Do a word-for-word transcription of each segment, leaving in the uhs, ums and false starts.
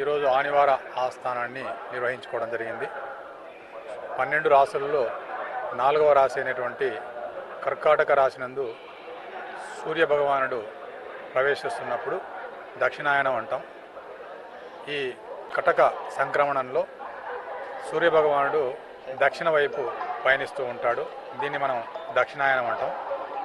ఈరోజు ఆనివార ఆస్థానాన్ని నిర్వహించుకోవడం జరిగింది. పన్నెండు రాశులలో నాలుగవ రాశి అయినటువంటి కర్కాటక రాశినందు సూర్య భగవానుడు ప్రవేశిస్తున్నప్పుడు దక్షిణాయనం అంటాం. ఈ కటక సంక్రమణంలో సూర్య భగవానుడు దక్షిణ వైపు పయనిస్తూ ఉంటాడు. దీన్ని మనం దక్షిణాయనం అంటాం.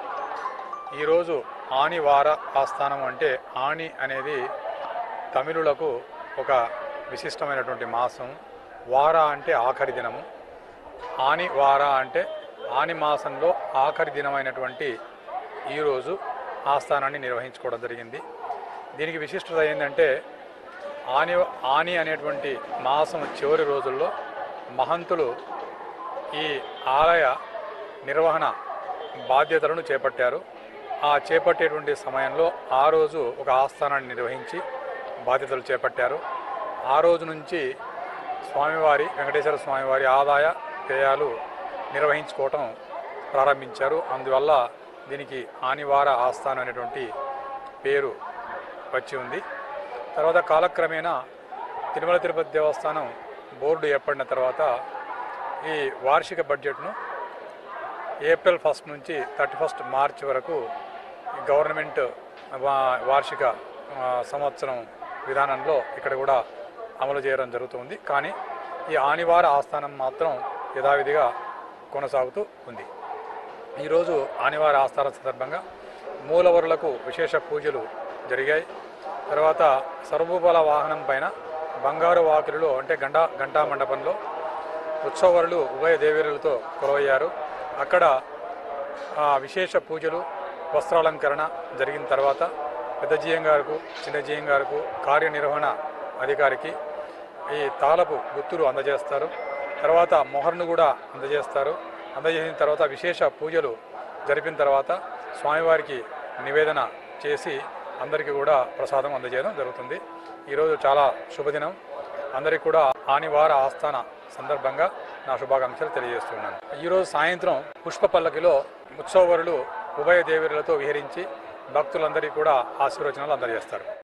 ఈరోజు ఆనివార ఆస్థానం అంటే ఆని అనేది తమిళులకు ఒక విశిష్టమైనటువంటి మాసం. వార అంటే ఆఖరి దినము. ఆని వార అంటే ఆని మాసంలో ఆఖరి దినమైనటువంటి ఈరోజు ఆస్థానాన్ని నిర్వహించుకోవడం జరిగింది. దీనికి విశిష్టత ఏంటంటే ఆని ఆని అనేటువంటి మాసం చివరి రోజుల్లో మహంతులు ఈ ఆలయ నిర్వహణ బాధ్యతలను చేపట్టారు. ఆ చేపట్టేటువంటి సమయంలో ఆ రోజు ఒక ఆస్థానాన్ని నిర్వహించి బాధ్యతలు చేపట్టారు. ఆ రోజు నుంచి స్వామివారి వెంకటేశ్వర స్వామివారి ఆదాయ వ్యయాలు నిర్వహించుకోవటం ప్రారంభించారు. అందువల్ల దీనికి ఆనివార ఆస్థానం అనేటువంటి పేరు వచ్చి ఉంది. తర్వాత కాలక్రమేణా తిరుమల తిరుపతి దేవస్థానం బోర్డు ఏర్పడిన తర్వాత ఈ వార్షిక బడ్జెట్ను ఏప్రిల్ ఫస్ట్ నుంచి థర్టీ ఫస్ట్ మార్చ్ వరకు గవర్నమెంట్ వార్షిక సంవత్సరం విధానంలో ఇక్కడ కూడా అమలు చేయడం జరుగుతుంది. కానీ ఈ ఆనివార ఆస్థానం మాత్రం యథావిధిగా కొనసాగుతూ ఉంది. ఈరోజు ఆనివార ఆస్థానం సందర్భంగా మూలవరులకు విశేష పూజలు జరిగాయి. తర్వాత సర్వభూపాల వాహనం పైన బంగారు వాకిలిలో అంటే గంటా గంటా మండపంలో ఉత్సవరులు ఉభయ దేవేరులతో కొలవయ్యారు. అక్కడ విశేష పూజలు వస్త్రాలంకరణ జరిగిన తర్వాత పెద్ద జీఎం గారికి చిన్న జీఎం గారికి కార్యనిర్వహణ అధికారికి ఈ తాళపు గుత్తులు అందజేస్తారు. తర్వాత మొహర్ను కూడా అందజేస్తారు. అందజేసిన తర్వాత విశేష పూజలు జరిపిన తర్వాత స్వామివారికి నివేదన చేసి అందరికీ కూడా ప్రసాదం అందజేయడం జరుగుతుంది. ఈరోజు చాలా శుభదినం. అందరికీ కూడా ఆనివార ఆస్థాన సందర్భంగా నా శుభాకాంక్షలు తెలియజేస్తున్నాను. ఈరోజు సాయంత్రం పుష్ప పల్లకిలో ఉత్సవరులు ఉభయ దేవేరులతో విహరించి భక్తులందరికీ కూడా ఆశీర్వచనాలు అందజేస్తారు.